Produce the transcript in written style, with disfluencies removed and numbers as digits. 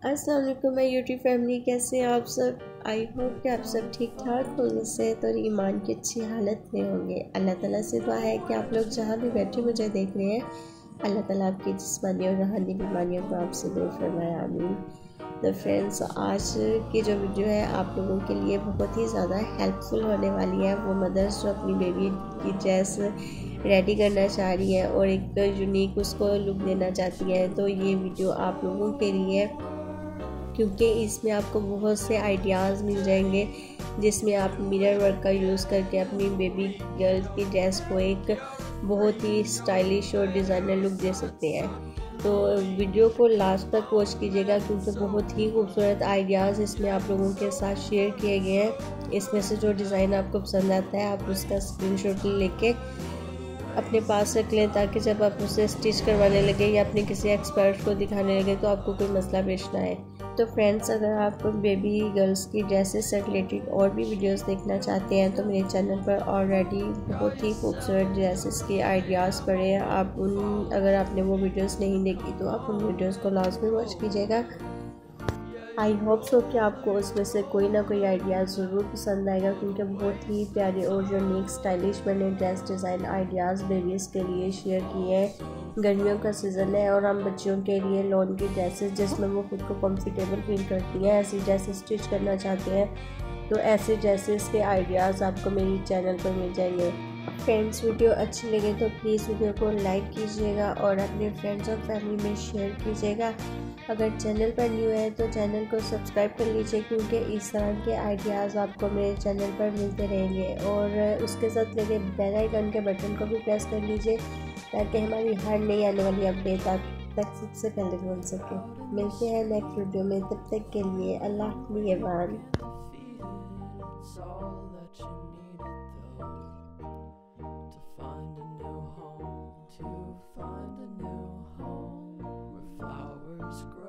अस्सलाम वालेकुम my YouTube family, कैसे हैं आप सब। आई होप कि आप सब ठीक ठाक होंगे, सेहत और ईमान की अच्छी हालत में होंगे। अल्लाह ताला से दुआ है कि आप लोग जहाँ भी बैठे मुझे देख रहे हैं, अल्लाह ताला आपकी जिस्मानी और रूहानी बीमारियों को आपसे दूर फरमाए, आमीन। तो फ्रेंड्स, आज की जो वीडियो है आप लोगों के लिए बहुत ही ज़्यादा हेल्पफुल होने वाली है। वो मदर्स जो अपनी बेबी की ड्रेस रेडी करना चाह रही है और एक यूनिक उसको लुक देना चाहती है, तो ये वीडियो आप लोगों के लिए, क्योंकि इसमें आपको बहुत से आइडियाज़ मिल जाएंगे जिसमें आप मिरर वर्क का यूज़ करके अपनी बेबी गर्ल की ड्रेस को एक बहुत ही स्टाइलिश और डिज़ाइनर लुक दे सकते हैं। तो वीडियो को लास्ट तक वॉच कीजिएगा, क्योंकि बहुत ही खूबसूरत आइडियाज़ इसमें आप लोगों के साथ शेयर किए गए हैं। इसमें से जो डिज़ाइन आपको पसंद आता है आप उसका स्क्रीनशॉट लेके अपने पास रख लें, ताकि जब आप उसे स्टिच करवाने लगे या अपने किसी एक्सपर्ट को दिखाने लगे तो आपको कोई मसला पेश ना आए। तो फ्रेंड्स, अगर आप बेबी गर्ल्स की ड्रेसेस से रिलेटेड और भी वीडियोस देखना चाहते हैं तो मेरे चैनल पर ऑलरेडी बहुत ही खूबसूरत ड्रेसेस के आइडियाज़ पड़े हैं। अगर आपने वो वीडियोस नहीं देखी तो आप उन वीडियोस को लाजमी वॉच कीजिएगा। आई होप सो कि आपको उसमें से कोई ना कोई आइडिया ज़रूर पसंद आएगा, क्योंकि बहुत ही प्यारे और यूनिक स्टाइलिश मैंने ड्रेस डिज़ाइन आइडियाज़ बेबीज़ के लिए शेयर किए हैं। गर्मियों का सीज़न है और हम बच्चियों के लिए लॉन की ड्रेसेस जिसमें वो खुद को कंफर्टेबल फील करती हैं, ऐसी ड्रेसेस स्टिच करना चाहते हैं, तो ऐसे ड्रेसेस के आइडियाज़ आपको मेरी चैनल पर मिल जाएंगे। फ्रेंड्स, वीडियो अच्छी लगे तो प्लीज़ वीडियो को लाइक कीजिएगा और अपने फ्रेंड्स और फैमिली में शेयर कीजिएगा। अगर चैनल पर न्यू है तो चैनल को सब्सक्राइब कर लीजिए, क्योंकि इस तरह के आइडियाज़ आपको मेरे चैनल पर मिलते रहेंगे। और उसके साथ लगे बेल आइकन के बटन को भी प्रेस कर लीजिए, ताकि हमारी हर नई आने वाली अपडेट आप तक सबसे पहले मिल सके। मिलते हैं नेक्स्ट वीडियो में, तब तक के लिए अल्लाह निगहबान। To find a new home where flowers grow.